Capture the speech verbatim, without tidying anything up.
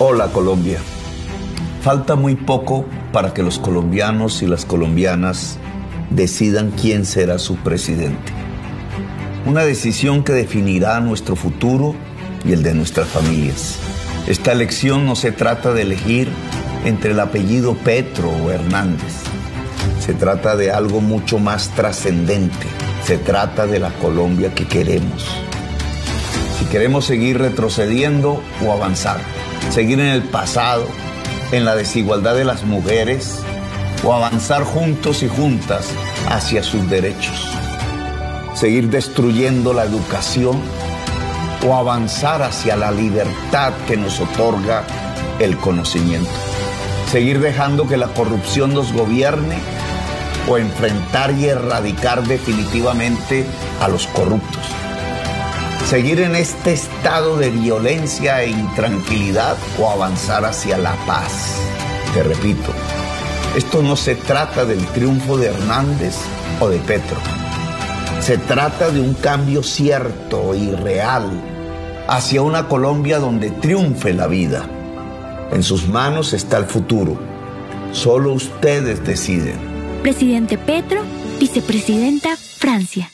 Hola Colombia. Falta muy poco para que los colombianos y las colombianas decidan quién será su presidente. Una decisión que definirá nuestro futuro y el de nuestras familias. Esta elección no se trata de elegir entre el apellido Petro o Hernández. Se trata de algo mucho más trascendente. Se trata de la Colombia que queremos. Si queremos seguir retrocediendo o avanzar, seguir en el pasado, en la desigualdad de las mujeres, o avanzar juntos y juntas hacia sus derechos. Seguir destruyendo la educación o avanzar hacia la libertad que nos otorga el conocimiento. Seguir dejando que la corrupción nos gobierne o enfrentar y erradicar definitivamente a los corruptos. Seguir en este estado de violencia e intranquilidad o avanzar hacia la paz. Te repito, esto no se trata del triunfo de Hernández o de Petro. Se trata de un cambio cierto y real hacia una Colombia donde triunfe la vida. En sus manos está el futuro. Solo ustedes deciden. Presidente Petro, vicepresidenta Francia.